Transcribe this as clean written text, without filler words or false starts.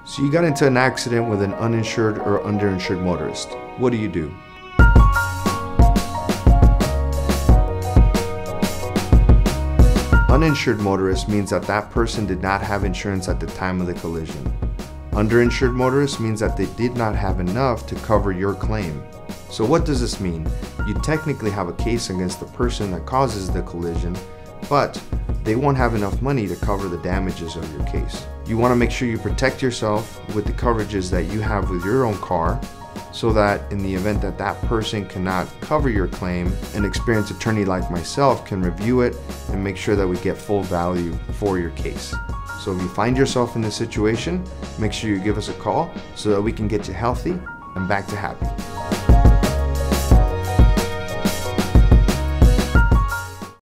So you got into an accident with an uninsured or underinsured motorist. What do? Uninsured motorist means that that person did not have insurance at the time of the collision. Underinsured motorist means that they did not have enough to cover your claim. So what does this mean? You technically have a case against the person that causes the collision, but they won't have enough money to cover the damages of your case. You want to make sure you protect yourself with the coverages that you have with your own car, so that in the event that that person cannot cover your claim, an experienced attorney like myself can review it and make sure that we get full value for your case. So if you find yourself in this situation, make sure you give us a call so that we can get you healthy and back to happy.